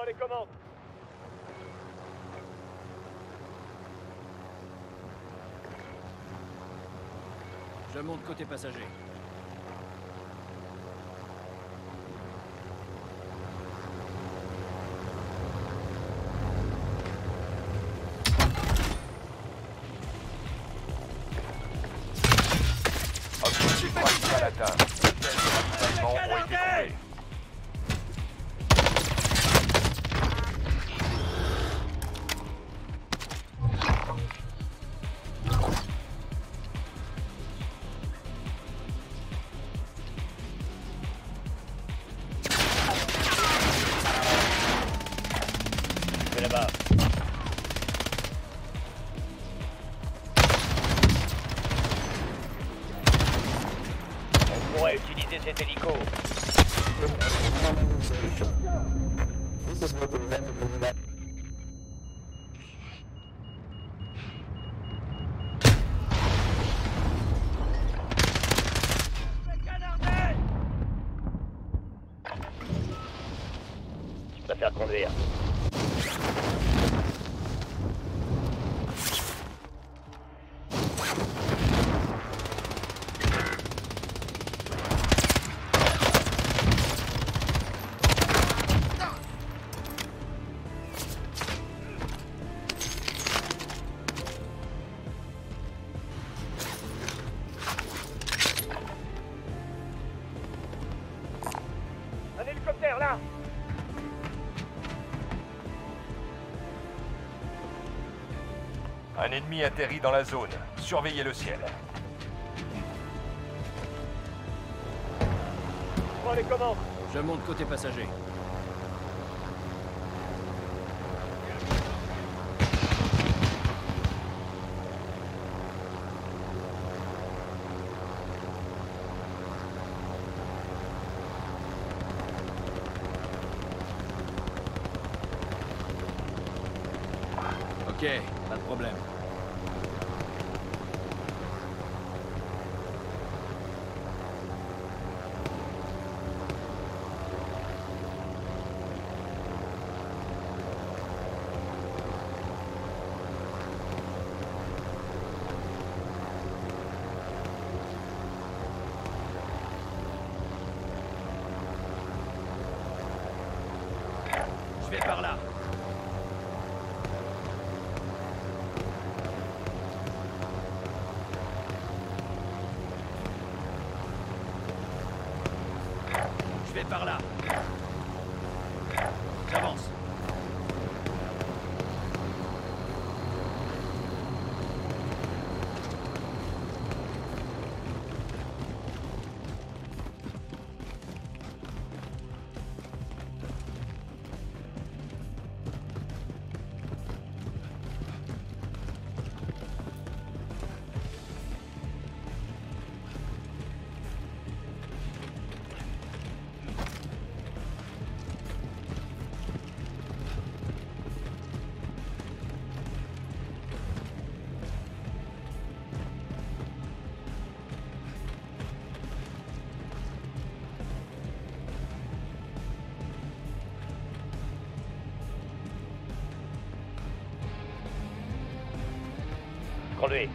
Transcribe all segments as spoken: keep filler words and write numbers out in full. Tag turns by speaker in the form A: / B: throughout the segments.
A: Prends les commandes.
B: Je monte côté passager.
C: Objectif principal atteint. Les ravitaillements ont été trouvés.
A: C'est là-bas. On pourrait utiliser cet hélico. Je préfère conduire. Un hélicoptère là!
C: Un ennemi atterrit dans la zone. Surveillez le ciel.
A: Prends les commandes.
B: Je monte côté passager. Ok, pas de problème. Je vais par là. Je vais par là. J'avance.
A: Conduis.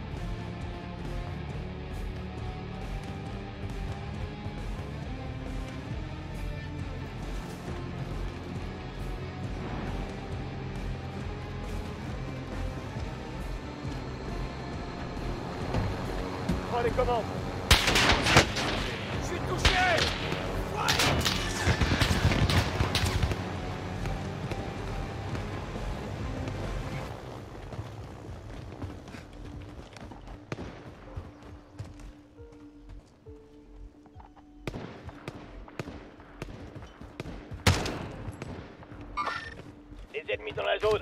A: Prends les commandes.
B: Je suis touché!
A: Les ennemis dans la zone.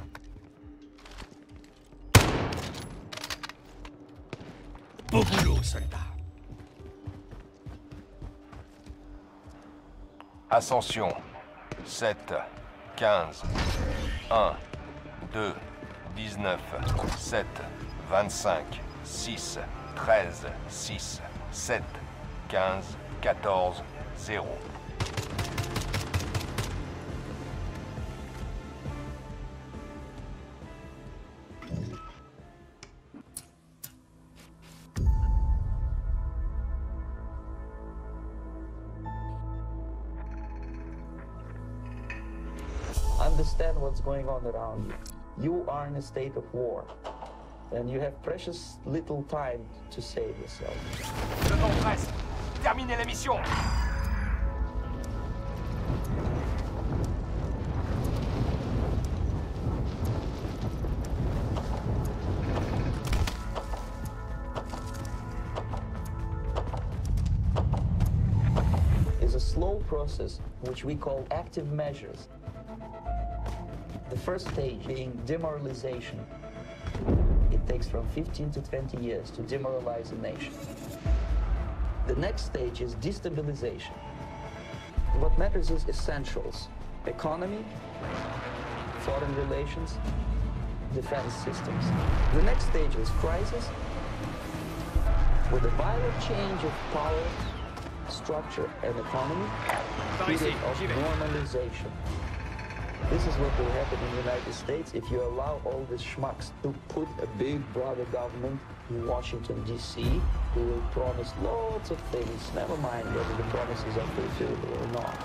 B: Beau boulot, soldat.
C: Ascension. sept, quinze, un, deux, dix-neuf, sept, vingt-cinq, six, treize, six, sept, quinze, quatorze, zéro.
D: understand what's going on around you. You are in a state of war, and you have precious little time to save yourself.
C: Le temps presse. Terminez la mission.
D: Is a slow process which we call active measures. The first stage being demoralization. It takes from fifteen to twenty years to demoralize a nation. The next stage is destabilization. What matters is essentials: economy, foreign relations, defense systems. The next stage is crisis, with a violent change of power, structure, and economy, period of normalization. This is what will happen in the United States if you allow all these schmucks to put a big brother government in Washington, D C, who will promise lots of things, never mind whether the promises are fulfilled or not.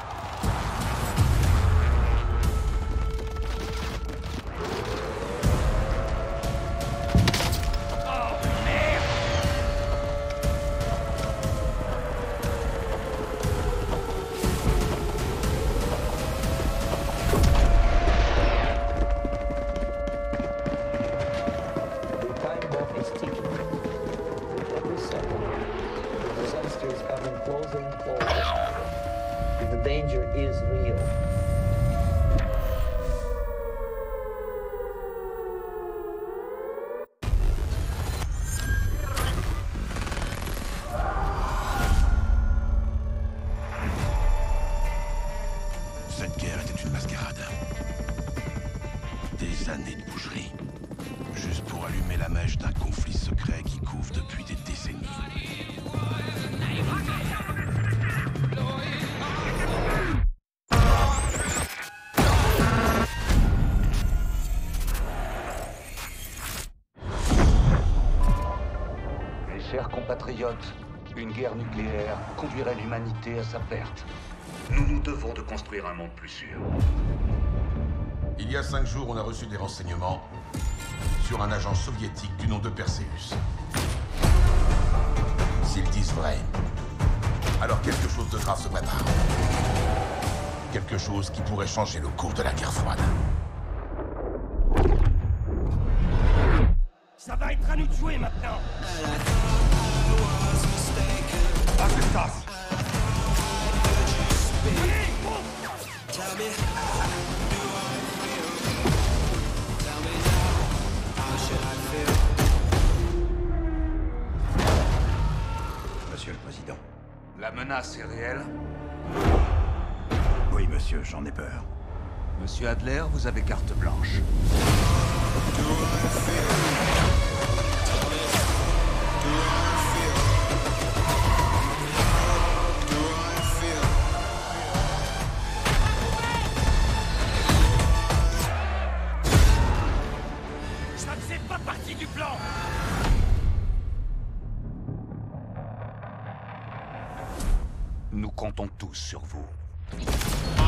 B: Cette guerre était une mascarade. Des années de boucherie. Juste pour allumer la mèche d'un conflit secret qui couve depuis des décennies.
E: Mes chers compatriotes, une guerre nucléaire conduirait l'humanité à sa perte. Nous nous devons de construire un monde plus sûr.
B: Il y a cinq jours, on a reçu des renseignements sur un agent soviétique du nom de Perseus. S'ils disent vrai, alors quelque chose de grave se prépare. Quelque chose qui pourrait changer le cours de la guerre froide.
C: Ça va être à nous de jouer maintenant. Assistance.
F: Monsieur le Président.
E: La menace est réelle.
F: Oui, monsieur, j'en ai peur.
E: Monsieur Adler, vous avez carte blanche.
C: Ça ne fait pas partie du plan.
E: Nous comptons tous sur vous.